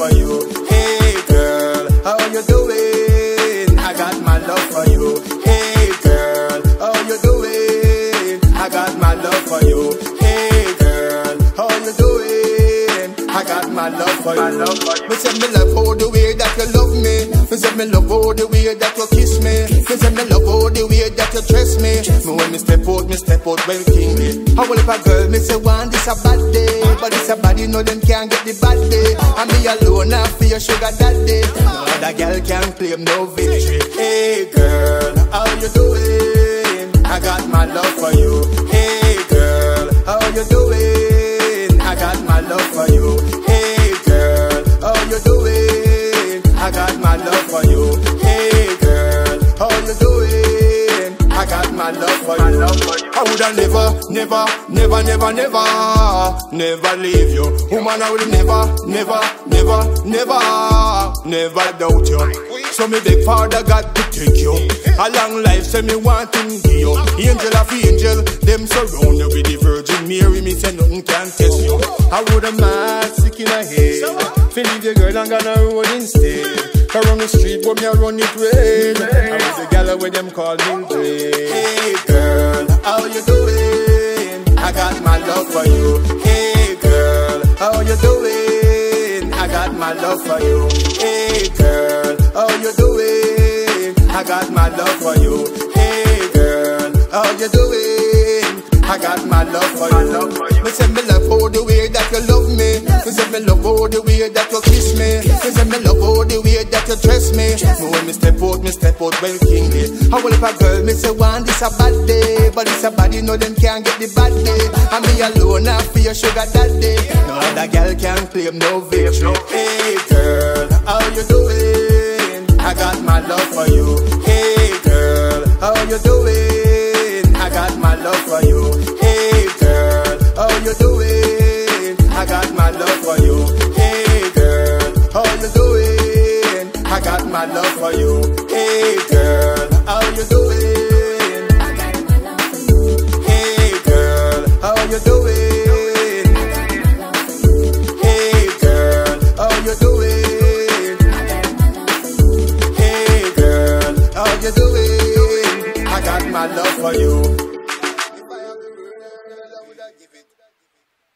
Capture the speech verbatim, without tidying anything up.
for you. Hey girl, how you doing? I got my love for you. Hey girl, how you doing? I got my love for you. Hey girl, how you doing? I got my love for you. Me say me love all the way that you love me. Me say me love all the way that you kiss me. Me say me love all the way that you dress me. Me when me step out, me step out well kingly. How will if a girl me say one this a bad day, but it's a body know them can't get the bad day. And me alone I feel your sugar daddy. No other girl can claim no victory. Hey girl, how you doing? I got my love for you. Hey girl, how you doing? I got my love for you. Hey girl, how you doing? I got my love for you. Hey girl, how you doing? I got my love for you. I woulda never, never, never, never, never, never leave you. Woman, I would never, never, never, never, never doubt you. So me beg Father God to take you. A long life, say me want him give you. Angel of angel, them surround you with the Virgin Mary. Me say nothing can test you. I woulda mad sick in a head. Feel leave your girl and gonna road instead. Around the street, but me I run it red. I was the gal where them call Mildred. Hey girl, how you doing? I got my love for you. Hey girl, how you doing? I got my love for you. Hey girl, how you doing? I got my love for you. Hey girl, how you doing? I got my love for you. Me say me love all the way that you love me. Me say me love all the way that you kiss me. Me say me love all the way that you dress me. Me when me step out, me step out well kingly. How will if a girl me say one this a bad day, but it's a body know them can't get the bad day. And me alone I feel your sugar daddy. No other girl can claim no victory. Hey girl, how you doing? I got my love for you. Hey girl, how you doing? I got my love for you. Hey girl, how you doing? I got my love for you. Hey girl, how you doing? I got my love for you. Hey girl, how you doing? I got my love for you. Hey girl, how you doing? I got my love for you. Hey girl, how you doing? I got my love for you. Hey girl, how you doing? I got my love for you.